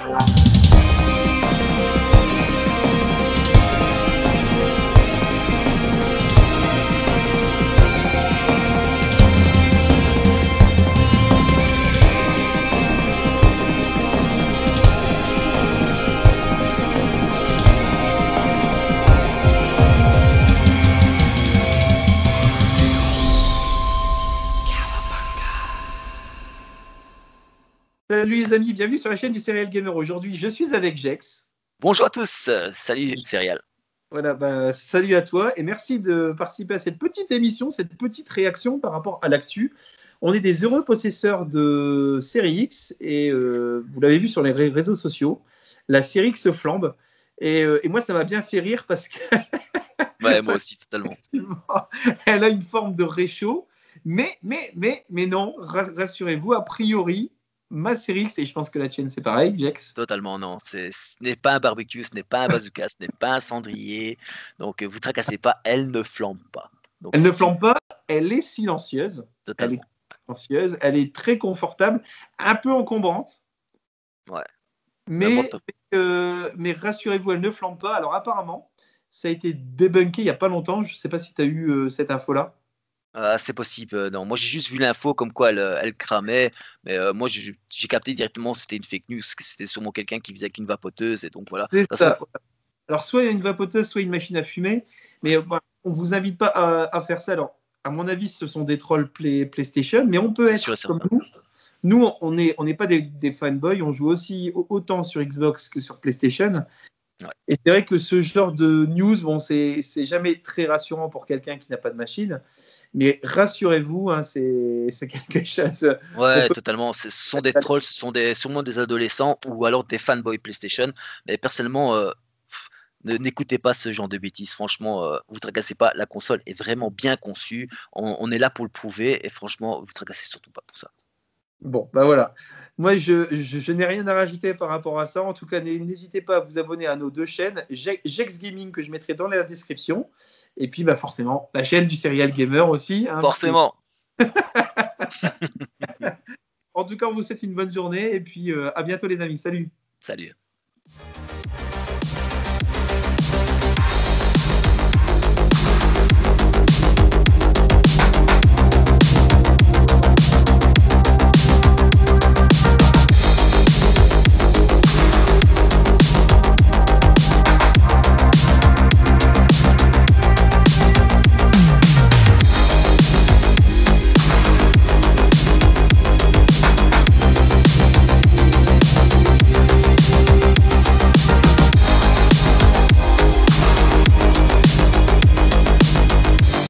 Salut les amis, bienvenue sur la chaîne du Serial Gamer. Aujourd'hui, je suis avec Jex. Bonjour à tous, salut Serial. Voilà, salut à toi et merci de participer à cette petite émission, cette petite réaction par rapport à l'actu. On est des heureux possesseurs de Série X et vous l'avez vu sur les réseaux sociaux, la Série X flambe et moi ça m'a bien fait rire parce que Ouais, moi aussi totalement. Elle a une forme de réchaud, mais non, rassurez-vous, a priori, ma Série X, et je pense que la tienne c'est pareil, Jex. Totalement non, ce n'est pas un barbecue, ce n'est pas un bazooka, ce n'est pas un cendrier, donc vous tracassez pas, elle ne flambe pas. Donc, elle ne flambe pas, elle est silencieuse. Totalement. Elle est très confortable, un peu encombrante. Ouais. Mais rassurez-vous, elle ne flambe pas. Alors apparemment, ça a été débunké il n'y a pas longtemps. Je ne sais pas si tu as eu cette info-là. C'est possible, non. Moi j'ai juste vu l'info comme quoi elle cramait, mais moi j'ai capté directement que c'était une fake news, que c'était sûrement quelqu'un qui faisait avec une vapoteuse, et donc voilà. C'est ça. Alors soit il y a une vapoteuse, soit une machine à fumer, mais on ne vous invite pas à faire ça. Alors à mon avis, ce sont des trolls PlayStation, mais on peut être comme nous. Nous, on n'est pas des fanboys, on joue aussi autant sur Xbox que sur PlayStation. Ouais. Et c'est vrai que ce genre de news, bon, c'est jamais très rassurant pour quelqu'un qui n'a pas de machine, mais rassurez-vous, hein, c'est quelque chose. Ouais, totalement. Ce sont des trolls, ce sont sûrement des adolescents ou alors des fanboys PlayStation. Mais personnellement, n'écoutez pas ce genre de bêtises. Franchement, vous tracassez pas. La console est vraiment bien conçue. On est là pour le prouver et franchement, vous tracassez surtout pas pour ça. Bon, bah voilà. Moi, je n'ai rien à rajouter par rapport à ça. En tout cas, n'hésitez pas à vous abonner à nos deux chaînes. Jex Gaming, que je mettrai dans la description. Et puis, bah forcément, la chaîne du Serial Gamer aussi. Hein, forcément. En tout cas, on vous souhaite une bonne journée. Et puis, à bientôt, les amis. Salut. Salut.